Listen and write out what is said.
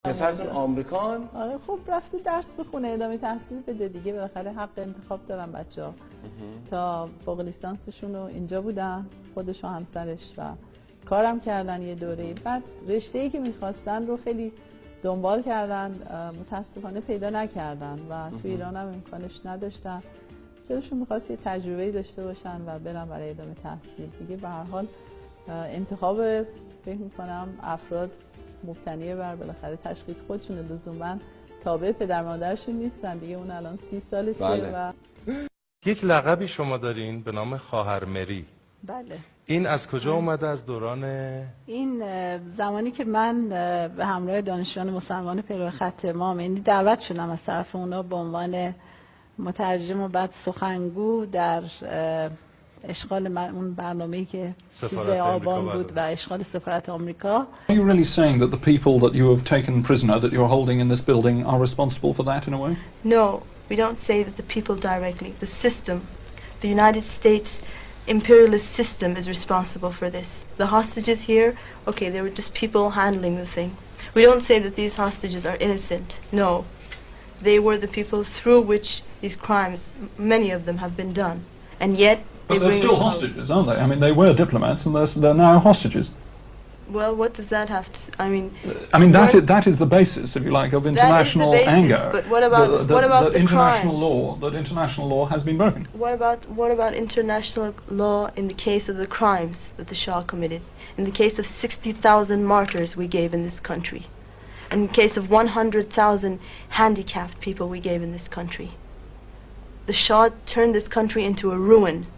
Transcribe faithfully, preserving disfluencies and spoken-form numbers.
پسرتون آمریکان؟ آره خب رفته درس بخونه، ادامه تحصیل بده دیگه، بالاخره حق انتخاب دارن بچه‌ها. تا فوق لیسانسشون رو اینجا بودن، خودش و همسرش، و کارم کردن یه دوره. بعد رشته‌ای که می‌خواستن رو خیلی دنبال کردن، متاسفانه پیدا نکردن و تو ایران هم امکانش نداشتن. دلشون می‌خواست یه تجربه‌ای داشته باشن و برن برای ادامه تحصیل دیگه. به هر حال انتخاب فکر می‌کنم افراد مبتنی بر بالاخره تشخیص خودشون، لزوما تابع پدر مادرشون نیستن دیگه. اون الان سی سالشه. بله. و یک لقبی شما دارین به نام خواهر مری. بله. این از کجا اومده؟ از دوران این زمانی که من به همراه دانشجویان مسلمان پیرو خط امام یعنی دعوت شدم از طرف اونا به عنوان مترجم و بعد سخنگو در اشغال اون برنامه‌ای که سیزده آبان بود و اشغال سفارت آمریکا. Are you really saying that the people that you have taken prisoner that you're holding in this building are responsible for that in a way? No, we don't say that the people directly. The system, the United States imperialist system is responsible for this. The hostages here, okay, they were just people handling the thing. We don't say that these hostages are innocent. No. They were the people through which these crimes, many of them have been done. And yet But they're still hostages, aren't they? I mean, they were diplomats, and they're, they're now hostages. Well, what does that have to? I mean, uh, I mean that is, that is the basis, if you like, of international that is the basis, anger. But what about the, the, what about that the international crimes? law? That international law has been broken. What about what about international law in the case of the crimes that the Shah committed? In the case of sixty thousand martyrs we gave in this country, in the case of one hundred thousand handicapped people we gave in this country. The Shah turned this country into a ruin.